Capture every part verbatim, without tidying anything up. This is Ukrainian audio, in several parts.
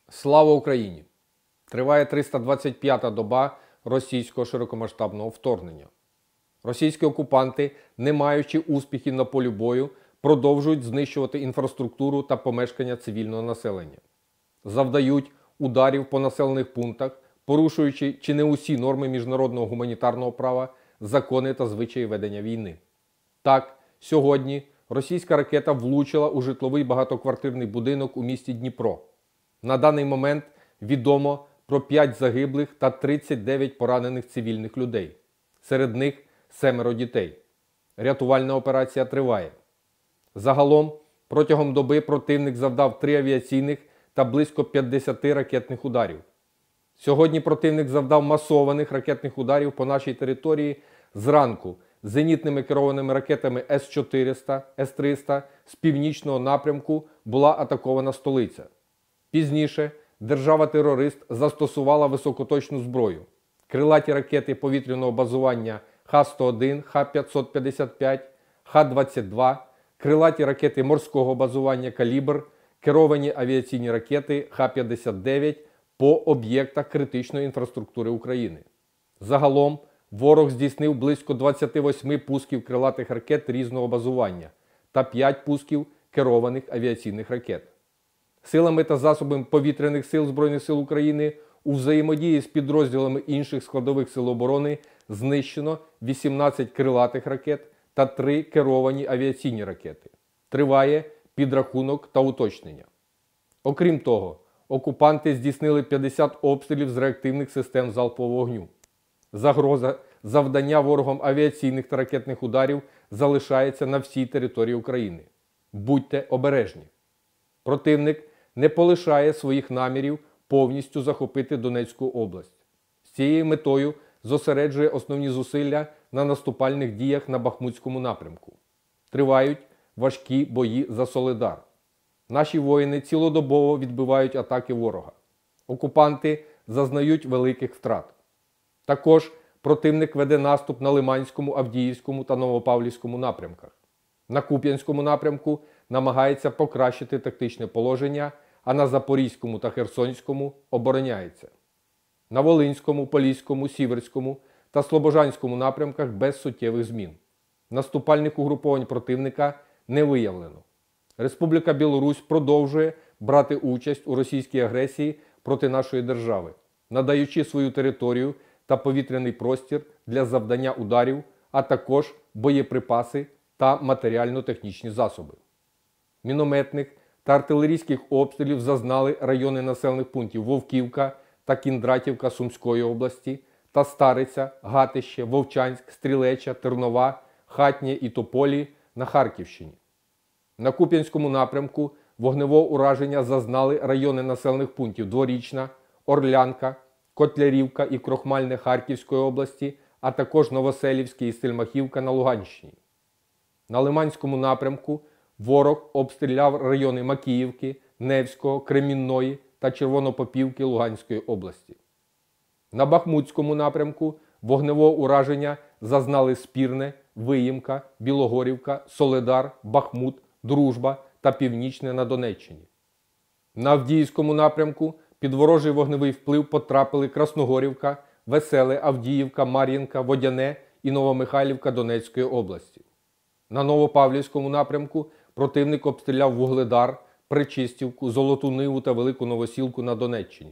Слава Україні! Триває триста двадцять п'ята доба російського широкомасштабного вторгнення. Російські окупанти, не маючи успіхів на полі бою, продовжують знищувати інфраструктуру та помешкання цивільного населення. Завдають ударів по населених пунктах, порушуючи чи не усі норми міжнародного гуманітарного права, закони та звичаї ведення війни. Так, сьогодні російська ракета влучила у житловий багатоквартирний будинок у місті Дніпро. На даний момент відомо про п'ять загиблих та тридцять дев'ять поранених цивільних людей. Серед них семеро дітей. Рятувальна операція триває. Загалом, протягом доби противник завдав три авіаційних та близько п'ятдесят ракетних ударів. Сьогодні противник завдав масованих ракетних ударів по нашій території зранку зенітними керованими ракетами С чотириста, С триста з північного напрямку була атакована столиця. Пізніше держава-терорист застосувала високоточну зброю. Крилаті ракети повітряного базування Х сто один, Х п'ятсот п'ятдесят п'ять, Х двадцять два, крилаті ракети морського базування «Калібр», керовані авіаційні ракети Х п'ятдесят дев'ять по об'єктах критичної інфраструктури України. Загалом ворог здійснив близько двадцяти восьми пусків крилатих ракет різного базування та п'ять пусків керованих авіаційних ракет. Силами та засобами повітряних сил Збройних сил України у взаємодії з підрозділами інших складових сил оборони знищено вісімнадцять крилатих ракет та три керовані авіаційні ракети. Триває підрахунок та уточнення. Окрім того, окупанти здійснили п'ятдесят обстрілів з реактивних систем залпового вогню. Загроза завдання ворогом авіаційних та ракетних ударів залишається на всій території України. Будьте обережні. Противник не полишає своїх намірів повністю захопити Донецьку область. З цією метою зосереджує основні зусилля на наступальних діях на Бахмутському напрямку. Тривають важкі бої за Солидар. Наші воїни цілодобово відбивають атаки ворога. Окупанти зазнають великих втрат. Також противник веде наступ на Лиманському, Авдіївському та Новопавлівському напрямках. На Куп'янському напрямку намагається покращити тактичне положення, а на Запорізькому та Херсонському обороняється. На Волинському, Поліському, Сіверському та Слобожанському напрямках без суттєвих змін. Наступальних угруповань противника не виявлено. Республіка Білорусь продовжує брати участь у російській агресії проти нашої держави, надаючи свою територію та повітряний простір для завдання ударів, а також боєприпаси та матеріально-технічні засоби. Мінометних та артилерійських обстрілів зазнали райони населених пунктів Вовківка та Кіндратівка Сумської області та Стариця, Гатище, Вовчанськ, Стрілеча, Тернова, Хатнє і Тополі на Харківщині. На Куп'янському напрямку вогневого ураження зазнали райони населених пунктів Дворічна, Орлянка, Котлярівка і Крохмальне Харківської області, а також Новоселівське і Стельмахівка на Луганщині. На Лиманському напрямку ворог обстріляв райони Макіївки, Невського, Кремінної та Червонопопівки Луганської області. На Бахмутському напрямку вогневого ураження зазнали Спірне, Виїмка, Білогорівка, Солидар, Бахмут, Дружба та Північне на Донеччині. На Авдіївському напрямку під ворожий вогневий вплив потрапили Красногорівка, Веселе, Авдіївка, Мар'їнка, Водяне і Новомихайлівка Донецької області. На Новопавлівському напрямку противник обстріляв Вугледар, Причистівку, Золоту Ниву та Велику Новосілку на Донеччині.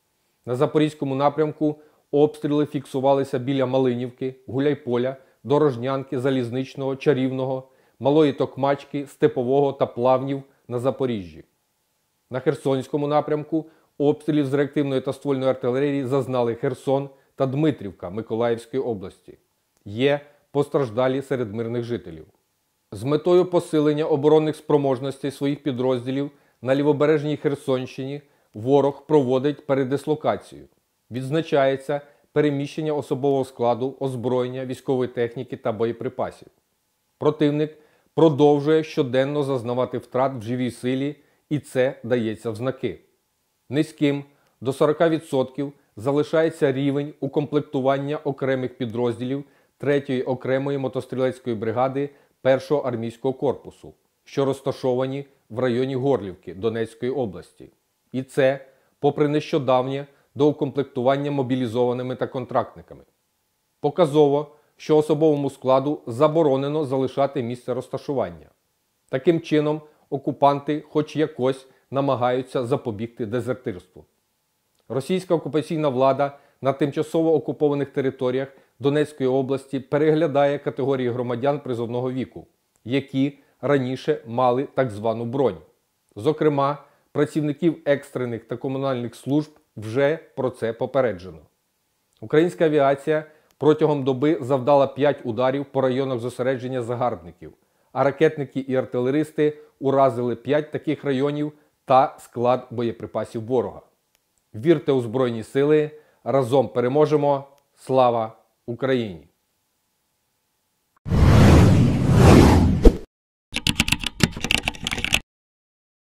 На Запорізькому напрямку обстріли фіксувалися біля Малинівки, Гуляйполя, Дорожнянки, Залізничного, Чарівного, Малої Токмачки, Степового та Плавнів на Запоріжжі. На Херсонському напрямку обстрілів з реактивної та ствольної артилерії зазнали Херсон та Дмитрівка Миколаївської області. Є постраждалі серед мирних жителів. З метою посилення оборонних спроможностей своїх підрозділів на лівобережній Херсонщині ворог проводить передислокацію. Відзначається переміщення особового складу, озброєння, військової техніки та боєприпасів. Противник продовжує щоденно зазнавати втрат в живій силі, і це дається в знаки. Низьким до сорока відсотків залишається рівень укомплектування окремих підрозділів третьої окремої мотострілецької бригади першого армійського корпусу, що розташовані в районі Горлівки Донецької області. І це попри нещодавнє доукомплектування мобілізованими та контрактниками. Показово, що особовому складу заборонено залишати місце розташування. Таким чином, окупанти хоч якось намагаються запобігти дезертирству. Російська окупаційна влада на тимчасово окупованих територіях Донецької області переглядає категорії громадян призовного віку, які раніше мали так звану бронь. Зокрема, працівників екстрених та комунальних служб вже про це попереджено. Українська авіація протягом доби завдала п'ять ударів по районах зосередження загарбників, а ракетники і артилеристи уразили п'ять таких районів та склад боєприпасів ворога. Вірте у Збройні Сили, разом переможемо! Слава Україні!